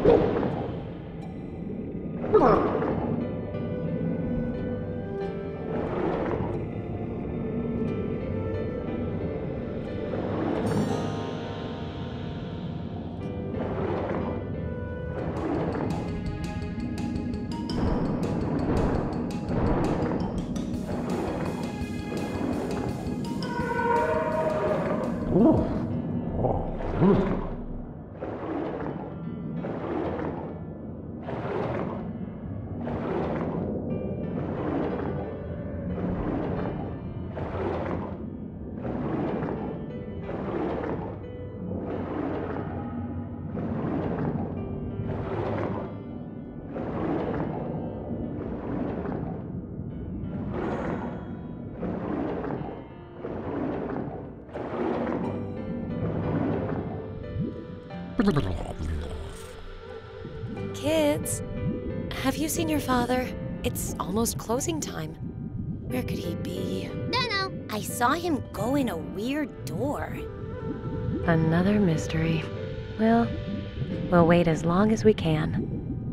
Kids, have you seen your father? It's almost closing time. Where could he be? No. I saw him go in a weird door. Another mystery. Well, we'll wait as long as we can.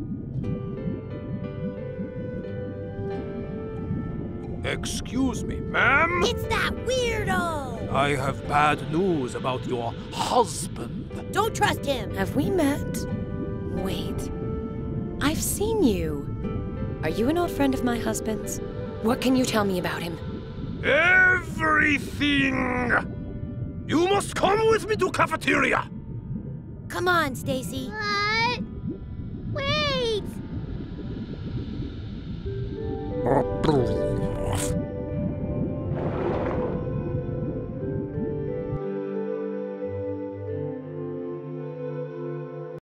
Excuse me, ma'am? It's that weirdo! I have bad news about your husband. Don't trust him! Have we met? Wait. I've seen you. Are you an old friend of my husband's? What can you tell me about him? Everything! You must come with me to cafeteria! Come on, Stacy. What? Wait!